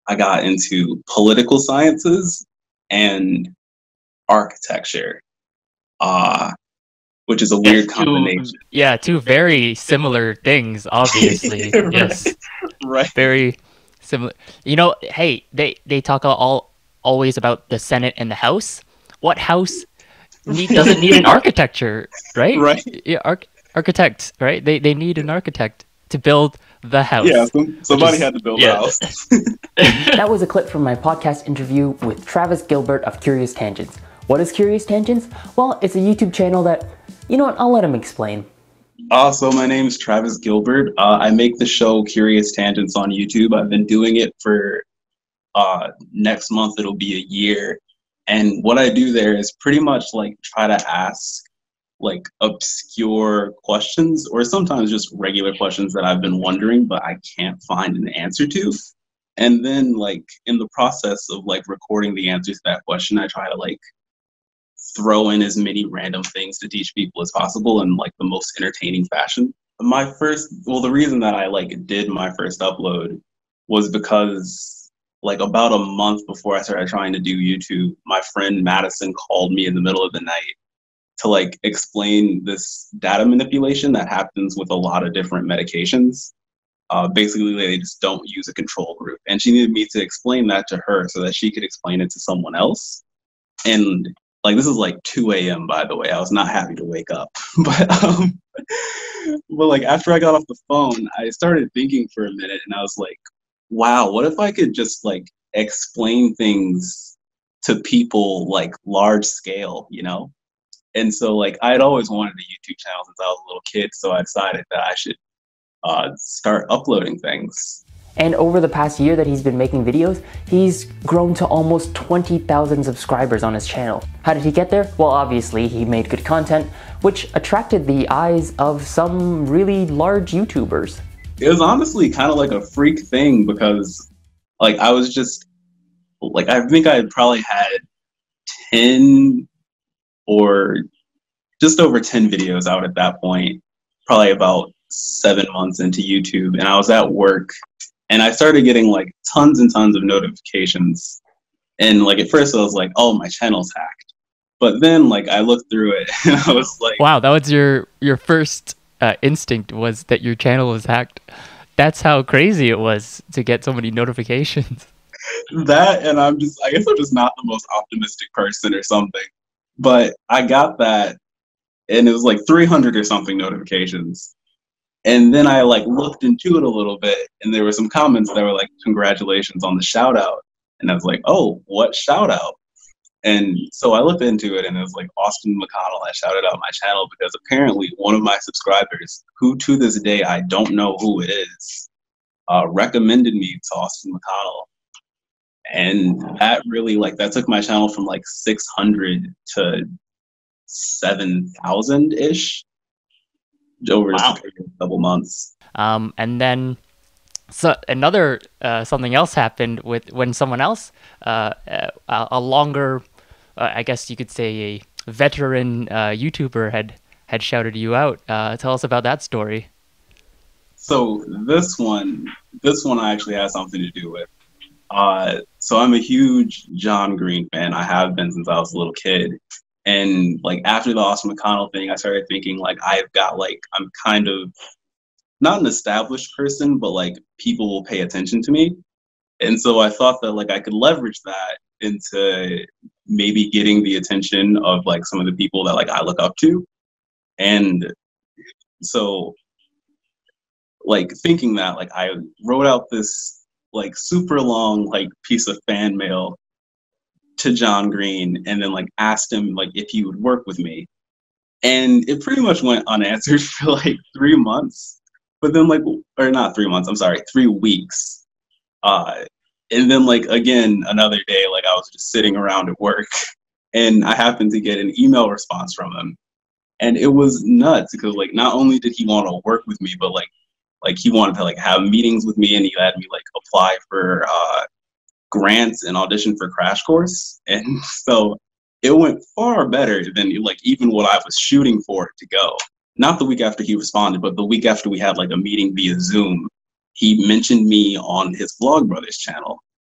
I got into political sciences and architecture, uh, which is a Yes, weird two combination. yeah, two very similar things, obviously. Right, Yes, right. very similar. Hey, they talk always about the Senate and the House. What house doesn't need an architecture, right? Right. Yeah, architect, right? They need an architect to build the Yeah, house, which somebody is had to build a yeah. house. That was a clip from my podcast interview with Travis Gilbert of Curious Tangents. What is Curious Tangents? Well, it's a YouTube channel that, you know what, I'll let him explain. So my name is Travis Gilbert. I make the show Curious Tangents on YouTube. I've been doing it for next month. It'll be a year. And what I do there is pretty much like try to ask like obscure questions or sometimes just regular questions that I've been wondering, but I can't find an answer to. And then like in the process of like recording the answer to that question, I try to like throw in as many random things to teach people as possible in like the most entertaining fashion. The reason that I like did my first upload was because like about a month before I started trying to do YouTube, my friend Madison called me in the middle of the night to like explain this data manipulation that happens with a lot of different medications. Basically, they just don't use a control group. And she needed me to explain that to her so that she could explain it to someone else. And like this is like 2 a.m. by the way. I was not happy to wake up. but but like after I got off the phone, I started thinking for a minute and I was like, wow, what if I could just like explain things to people like large scale, you know? And so like I had always wanted a YouTube channel since I was a little kid, so I decided that I should start uploading things. And over the past year that he's been making videos, he's grown to almost 20,000 subscribers on his channel. How did he get there? Well, obviously he made good content, which attracted the eyes of some really large YouTubers. It was honestly kind of like a freak thing because like I was just like I think I probably had 10 or just over 10 videos out at that point, probably about 7 months into YouTube. And I was at work and I started getting like tons and tons of notifications. And like at first I was like, oh, my channel's hacked. But then like I looked through it and I was like, Wow, that was your first instinct was that your channel was hacked. That's how crazy it was to get so many notifications. that. And I guess I'm just not the most optimistic person or something. But I got that and it was like 300 or something notifications. And then I like looked into it a little bit and there were some comments that were like, congratulations on the shout out. And I was like, oh, what shout out? And so I looked into it and it was like Austin McConnell. I shouted out my channel because apparently one of my subscribers, who to this day I don't know who it is, recommended me to Austin McConnell. And that really like that took my channel from like 600 to 7,000 ish over just a couple months. And then so another something else happened with when someone else, a longer, I guess you could say a veteran YouTuber had shouted you out. Tell us about that story. So this one I actually has something to do with. So I'm a huge John Green fan. I have been since I was a little kid. And like after the Austin McConnell thing, I started thinking like I'm kind of not an established person, but like people will pay attention to me. And so I thought that like I could leverage that into maybe getting the attention of like some of the people that like I look up to. And so like thinking that like I wrote out this like super long like piece of fan mail to John Green and then like asked him like if he would work with me. And it pretty much went unanswered for like 3 months. But then like or not 3 months, I'm sorry, 3 weeks. And then like again another day, like I was just sitting around at work and I happened to get an email response from him. And it was nuts because like not only did he want to work with me, but like he wanted to like have meetings with me and he had me like apply for grants and audition for Crash Course. And so it went far better than like even what I was shooting for it to go. Not the week after he responded, but the week after we had like a meeting via Zoom, he mentioned me on his Vlogbrothers channel.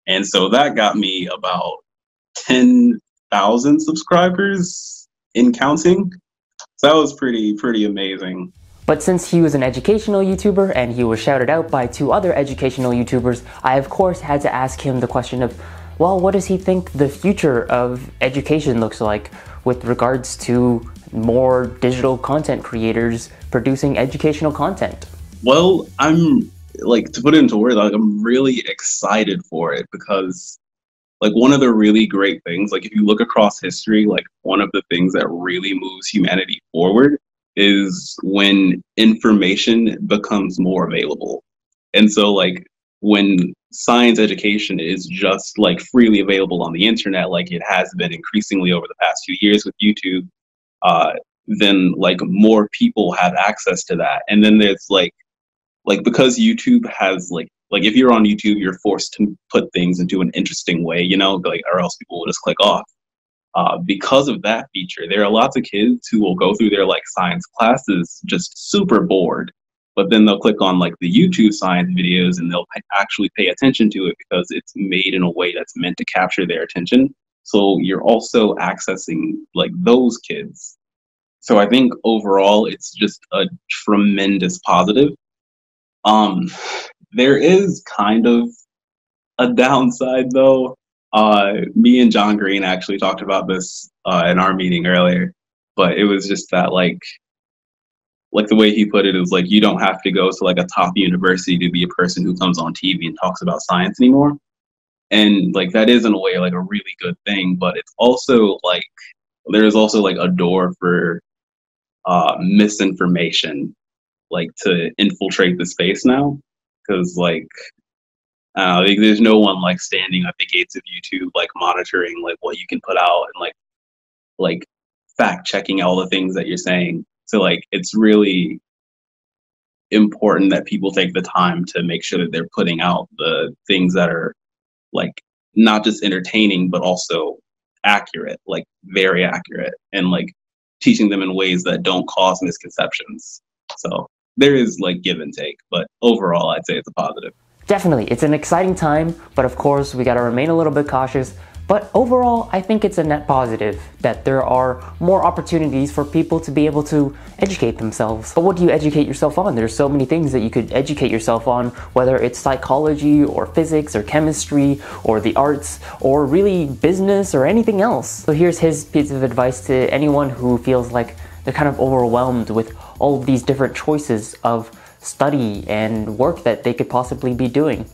And so that got me about 10,000 subscribers in counting. So that was pretty amazing. But since he was an educational YouTuber and he was shouted out by 2 other educational YouTubers, I of course had to ask him the question of, well, what does he think the future of education looks like with regards to more digital content creators producing educational content? Well, I'm like, to put it into words, like, I'm really excited for it because like one of the really great things, like if you look across history, like one of the things that really moves humanity forward is when information becomes more available. And so like when science education is just like freely available on the internet, like it has been increasingly over the past few years with YouTube, then like more people have access to that. And then there's like because YouTube has like if you're on YouTube, you're forced to put things into an interesting way, you know, like, or else people will just click off. Because of that feature, there are lots of kids who will go through their like science classes just super bored, but then they'll click on like the YouTube science videos and they'll actually pay attention to it because it's made in a way that's meant to capture their attention. So you're also accessing like those kids. So I think overall, it's just a tremendous positive. There is kind of a downside though. Me and John Green actually talked about this in our meeting earlier, but it was just that like the way he put it is like you don't have to go to like a top university to be a person who comes on TV and talks about science anymore. And like that is in a way like a really good thing, but it's also like there's also like a door for misinformation like to infiltrate the space now, because like there's no one like standing at the gates of YouTube like monitoring like what you can put out and like fact checking all the things that you're saying. So like it's really important that people take the time to make sure that they're putting out the things that are like not just entertaining but also accurate, like very accurate, and like teaching them in ways that don't cause misconceptions. So there is like give and take, but overall I'd say it's a positive. Definitely, it's an exciting time, but of course we gotta remain a little bit cautious. But overall, I think it's a net positive that there are more opportunities for people to be able to educate themselves. But what do you educate yourself on? There's so many things that you could educate yourself on, whether it's psychology or physics or chemistry or the arts or really business or anything else. So here's his piece of advice to anyone who feels like they're kind of overwhelmed with all of these different choices of study and work that they could possibly be doing.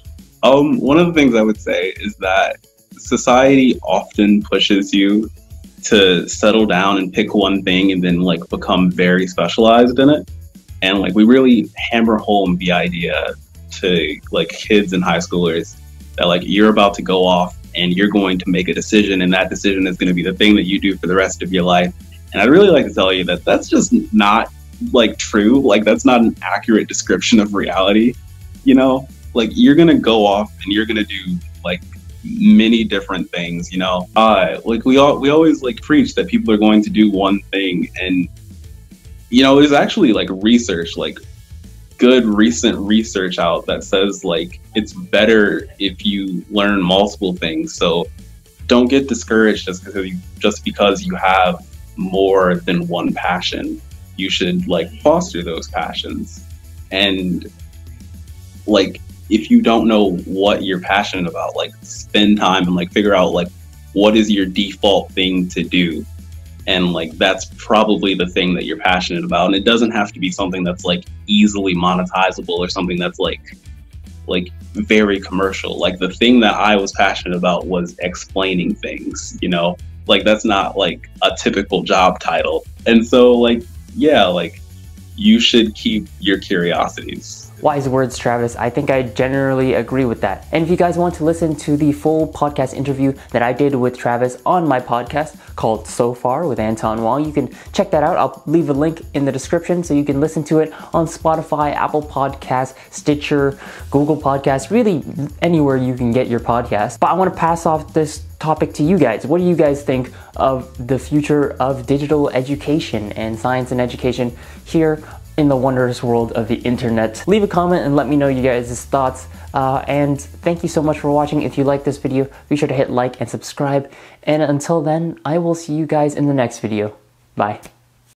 One of the things I would say is that society often pushes you to settle down and pick one thing and then like become very specialized in it. And like we really hammer home the idea to like kids and high schoolers that like you're about to go off and you're going to make a decision, and that decision is going to be the thing that you do for the rest of your life. And I'd really like to tell you that that's just not like true. Like that's not an accurate description of reality. You know, like you're going to go off and you're going to do like many different things, you know. Like we always like preach that people are going to do one thing, and you know, there's actually like research, like good recent research out that says like it's better if you learn multiple things. So don't get discouraged just because you have more than one passion. You should like foster those passions, and like if you don't know what you're passionate about, like spend time and like figure out like what is your default thing to do, and like that's probably the thing that you're passionate about. And it doesn't have to be something that's like easily monetizable or something that's like very commercial. Like the thing that I was passionate about was explaining things, you know, like that's not like a typical job title. And so like yeah, like you should keep your curiosities. Wise words, Travis. I think I generally agree with that. And if you guys want to listen to the full podcast interview that I did with Travis on my podcast called So Far with Anton Wong, you can check that out. I'll leave a link in the description so you can listen to it on Spotify, Apple Podcasts, Stitcher, Google Podcasts, really anywhere you can get your podcast. But I want to pass off this topic to you guys. What do you guys think of the future of digital education and science and education here in the wondrous world of the internet. Leave a comment and let me know you guys' thoughts. And thank you so much for watching. If you like this video, be sure to hit like and subscribe. And until then, I will see you guys in the next video. Bye.